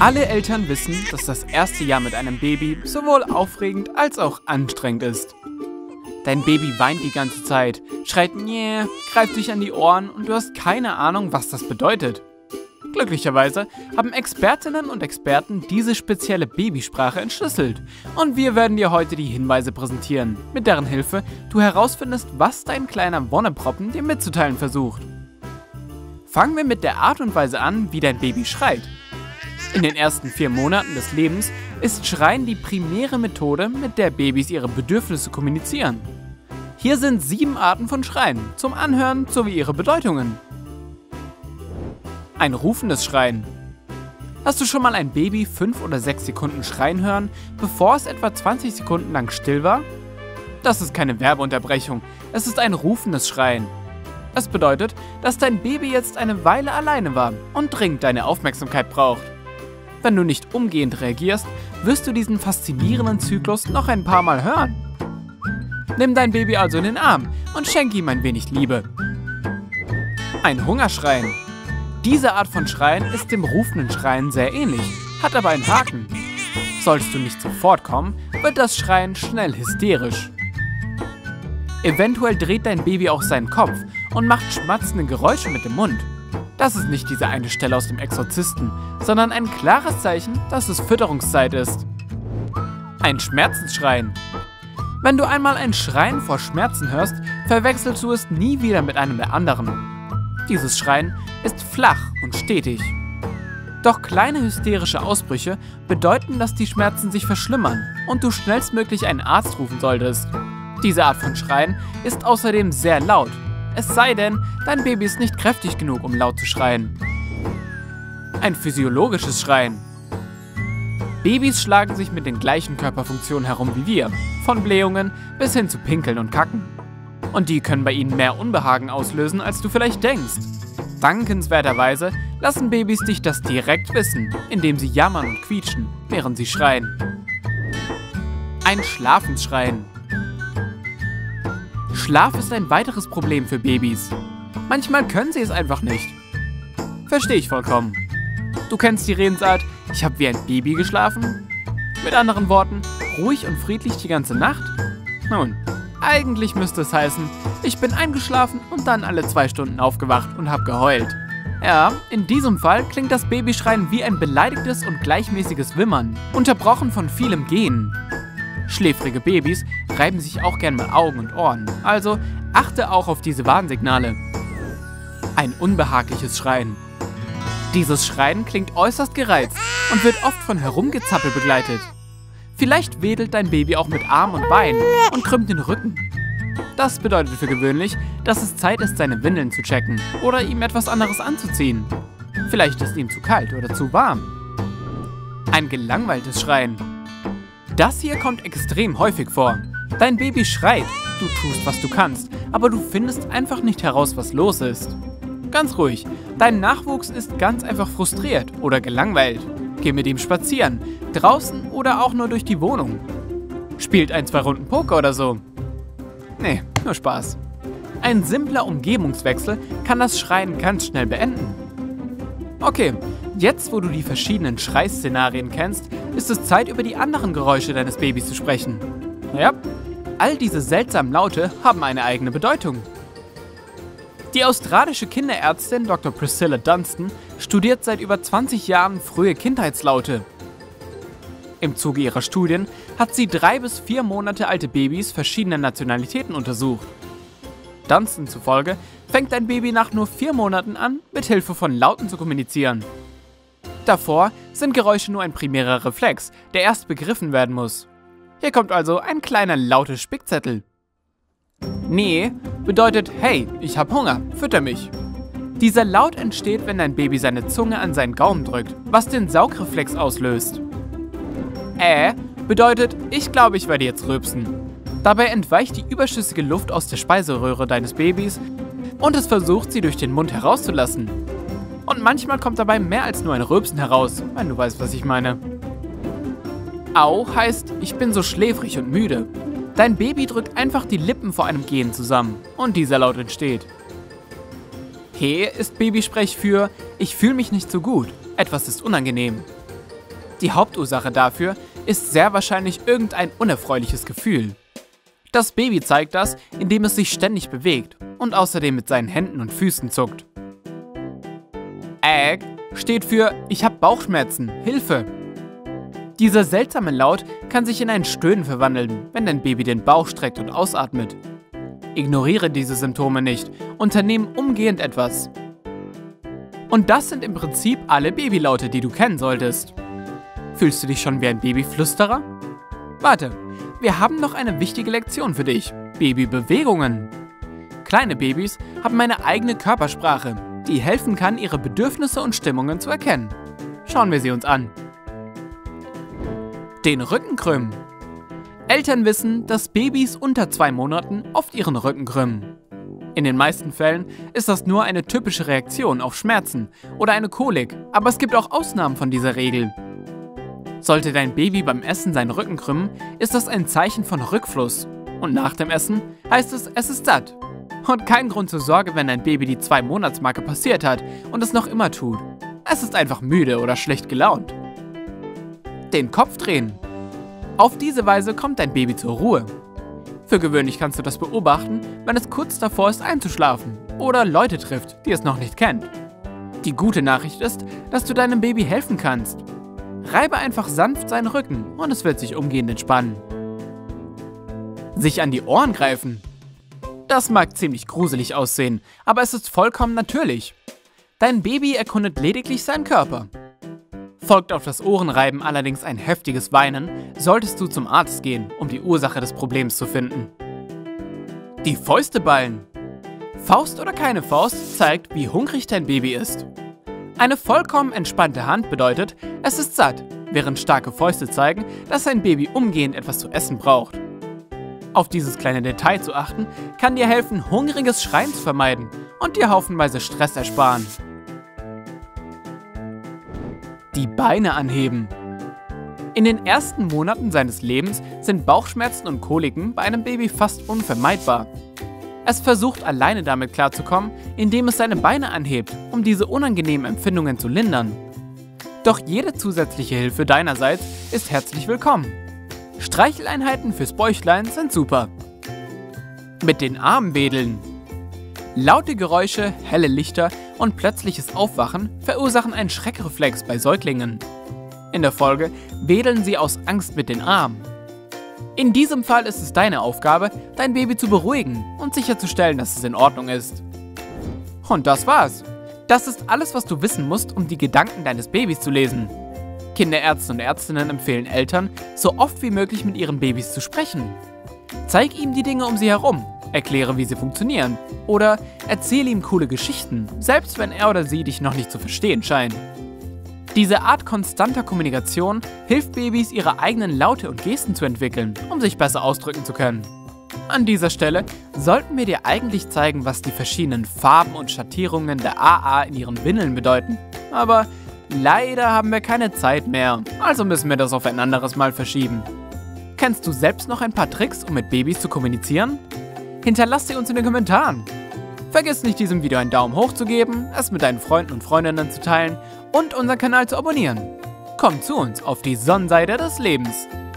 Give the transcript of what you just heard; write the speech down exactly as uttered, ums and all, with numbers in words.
Alle Eltern wissen, dass das erste Jahr mit einem Baby sowohl aufregend als auch anstrengend ist. Dein Baby weint die ganze Zeit, schreit "Njäh", greift dich an die Ohren und du hast keine Ahnung, was das bedeutet. Glücklicherweise haben Expertinnen und Experten diese spezielle Babysprache entschlüsselt und wir werden dir heute die Hinweise präsentieren, mit deren Hilfe du herausfindest, was dein kleiner Wonneproppen dir mitzuteilen versucht. Fangen wir mit der Art und Weise an, wie dein Baby schreit. In den ersten vier Monaten des Lebens ist Schreien die primäre Methode, mit der Babys ihre Bedürfnisse kommunizieren. Hier sind sieben Arten von Schreien, zum Anhören sowie ihre Bedeutungen. Ein rufendes Schreien. Hast du schon mal ein Baby fünf oder sechs Sekunden schreien hören, bevor es etwa zwanzig Sekunden lang still war? Das ist keine Werbeunterbrechung, es ist ein rufendes Schreien. Es bedeutet, dass dein Baby jetzt eine Weile alleine war und dringend deine Aufmerksamkeit braucht. Wenn du nicht umgehend reagierst, wirst du diesen faszinierenden Zyklus noch ein paar Mal hören. Nimm dein Baby also in den Arm und schenk ihm ein wenig Liebe. Ein Hungerschreien. Diese Art von Schreien ist dem rufenden Schreien sehr ähnlich, hat aber einen Haken. Solltest du nicht sofort kommen, wird das Schreien schnell hysterisch. Eventuell dreht dein Baby auch seinen Kopf und macht schmatzende Geräusche mit dem Mund. Das ist nicht diese eine Stelle aus dem Exorzisten, sondern ein klares Zeichen, dass es Fütterungszeit ist. Ein Schmerzensschreien. Wenn du einmal ein Schreien vor Schmerzen hörst, verwechselst du es nie wieder mit einem der anderen. Dieses Schreien ist flach und stetig. Doch kleine hysterische Ausbrüche bedeuten, dass die Schmerzen sich verschlimmern und du schnellstmöglich einen Arzt rufen solltest. Diese Art von Schreien ist außerdem sehr laut. Es sei denn, dein Baby ist nicht kräftig genug, um laut zu schreien. Ein physiologisches Schreien. Babys schlagen sich mit den gleichen Körperfunktionen herum wie wir, von Blähungen bis hin zu Pinkeln und Kacken. Und die können bei ihnen mehr Unbehagen auslösen, als du vielleicht denkst. Dankenswerterweise lassen Babys dich das direkt wissen, indem sie jammern und quietschen, während sie schreien. Ein Schlafensschreien. Schlaf ist ein weiteres Problem für Babys. Manchmal können sie es einfach nicht. Verstehe ich vollkommen. Du kennst die Redensart, ich habe wie ein Baby geschlafen? Mit anderen Worten, ruhig und friedlich die ganze Nacht? Nun, eigentlich müsste es heißen, ich bin eingeschlafen und dann alle zwei Stunden aufgewacht und habe geheult. Ja, in diesem Fall klingt das Babyschreien wie ein beleidigtes und gleichmäßiges Wimmern, unterbrochen von vielem Gähnen. Schläfrige Babys reiben sich auch gern mal Augen und Ohren, also achte auch auf diese Warnsignale. Ein unbehagliches Schreien. Dieses Schreien klingt äußerst gereizt und wird oft von Herumgezappel begleitet. Vielleicht wedelt dein Baby auch mit Arm und Bein und krümmt den Rücken. Das bedeutet für gewöhnlich, dass es Zeit ist, seine Windeln zu checken oder ihm etwas anderes anzuziehen. Vielleicht ist ihm zu kalt oder zu warm. Ein gelangweiltes Schreien. Das hier kommt extrem häufig vor. Dein Baby schreit, du tust, was du kannst, aber du findest einfach nicht heraus, was los ist. Ganz ruhig, dein Nachwuchs ist ganz einfach frustriert oder gelangweilt. Geh mit ihm spazieren, draußen oder auch nur durch die Wohnung. Spielt ein, zwei Runden Poker oder so. Nee, nur Spaß. Ein simpler Umgebungswechsel kann das Schreien ganz schnell beenden. Okay, jetzt wo du die verschiedenen Schreiszenarien kennst, ist es Zeit, über die anderen Geräusche deines Babys zu sprechen. Ja, all diese seltsamen Laute haben eine eigene Bedeutung. Die australische Kinderärztin Doktor Priscilla Dunstan studiert seit über zwanzig Jahren frühe Kindheitslaute. Im Zuge ihrer Studien hat sie drei bis vier Monate alte Babys verschiedener Nationalitäten untersucht. Dunstan zufolge fängt ein Baby nach nur vier Monaten an, mit Hilfe von Lauten zu kommunizieren. Davor sind Geräusche nur ein primärer Reflex, der erst begriffen werden muss. Hier kommt also ein kleiner lautes Spickzettel. Nee bedeutet, hey, ich hab Hunger, fütter mich. Dieser Laut entsteht, wenn dein Baby seine Zunge an seinen Gaumen drückt, was den Saugreflex auslöst. Äh bedeutet, ich glaube, ich werde jetzt rülpsen. Dabei entweicht die überschüssige Luft aus der Speiseröhre deines Babys und es versucht, sie durch den Mund herauszulassen. Und manchmal kommt dabei mehr als nur ein Rülpsen heraus, wenn du weißt, was ich meine. Au heißt, ich bin so schläfrig und müde. Dein Baby drückt einfach die Lippen vor einem Gähnen zusammen und dieser Laut entsteht. He ist Babysprech für ich fühle mich nicht so gut, etwas ist unangenehm. Die Hauptursache dafür ist sehr wahrscheinlich irgendein unerfreuliches Gefühl. Das Baby zeigt das, indem es sich ständig bewegt und außerdem mit seinen Händen und Füßen zuckt. Ag steht für Ich hab Bauchschmerzen, Hilfe. Dieser seltsame Laut kann sich in ein Stöhnen verwandeln, wenn dein Baby den Bauch streckt und ausatmet. Ignoriere diese Symptome nicht, unternehm umgehend etwas. Und das sind im Prinzip alle Babylaute, die du kennen solltest. Fühlst du dich schon wie ein Babyflüsterer? Warte, wir haben noch eine wichtige Lektion für dich. Babybewegungen. Kleine Babys haben eine eigene Körpersprache, die helfen kann, ihre Bedürfnisse und Stimmungen zu erkennen. Schauen wir sie uns an. Den Rücken krümmen. Eltern wissen, dass Babys unter zwei Monaten oft ihren Rücken krümmen. In den meisten Fällen ist das nur eine typische Reaktion auf Schmerzen oder eine Kolik, aber es gibt auch Ausnahmen von dieser Regel. Sollte dein Baby beim Essen seinen Rücken krümmen, ist das ein Zeichen von Rückfluss. Und nach dem Essen heißt es, es ist satt. Und kein Grund zur Sorge, wenn dein Baby die Zwei-Monats-Marke passiert hat und es noch immer tut. Es ist einfach müde oder schlecht gelaunt. Den Kopf drehen. Auf diese Weise kommt dein Baby zur Ruhe. Für gewöhnlich kannst du das beobachten, wenn es kurz davor ist einzuschlafen oder Leute trifft, die es noch nicht kennt. Die gute Nachricht ist, dass du deinem Baby helfen kannst. Reibe einfach sanft seinen Rücken und es wird sich umgehend entspannen. Sich an die Ohren greifen. Das mag ziemlich gruselig aussehen, aber es ist vollkommen natürlich. Dein Baby erkundet lediglich seinen Körper. Folgt auf das Ohrenreiben allerdings ein heftiges Weinen, solltest du zum Arzt gehen, um die Ursache des Problems zu finden. Die Fäuste ballen. Faust oder keine Faust zeigt, wie hungrig dein Baby ist. Eine vollkommen entspannte Hand bedeutet, es ist satt, während starke Fäuste zeigen, dass ein Baby umgehend etwas zu essen braucht. Auf dieses kleine Detail zu achten, kann dir helfen, hungriges Schreien zu vermeiden und dir haufenweise Stress ersparen. Die Beine anheben. In den ersten Monaten seines Lebens sind Bauchschmerzen und Koliken bei einem Baby fast unvermeidbar. Es versucht alleine damit klarzukommen, indem es seine Beine anhebt, um diese unangenehmen Empfindungen zu lindern. Doch jede zusätzliche Hilfe deinerseits ist herzlich willkommen. Streicheleinheiten fürs Bäuchlein sind super. Mit den Armen wedeln. Laute Geräusche, helle Lichter und plötzliches Aufwachen verursachen einen Schreckreflex bei Säuglingen. In der Folge wedeln sie aus Angst mit den Armen. In diesem Fall ist es deine Aufgabe, dein Baby zu beruhigen und sicherzustellen, dass es in Ordnung ist. Und das war's. Das ist alles, was du wissen musst, um die Gedanken deines Babys zu lesen. Kinderärzte und Ärztinnen empfehlen Eltern, so oft wie möglich mit ihren Babys zu sprechen. Zeig ihm die Dinge um sie herum, erkläre, wie sie funktionieren oder erzähle ihm coole Geschichten, selbst wenn er oder sie dich noch nicht zu verstehen scheint. Diese Art konstanter Kommunikation hilft Babys, ihre eigenen Laute und Gesten zu entwickeln, um sich besser ausdrücken zu können. An dieser Stelle sollten wir dir eigentlich zeigen, was die verschiedenen Farben und Schattierungen der A A in ihren Windeln bedeuten. Aber leider haben wir keine Zeit mehr, also müssen wir das auf ein anderes Mal verschieben. Kennst du selbst noch ein paar Tricks, um mit Babys zu kommunizieren? Hinterlass sie uns in den Kommentaren. Vergiss nicht, diesem Video einen Daumen hoch zu geben, es mit deinen Freunden und Freundinnen zu teilen und unseren Kanal zu abonnieren. Komm zu uns auf die Sonnenseite des Lebens.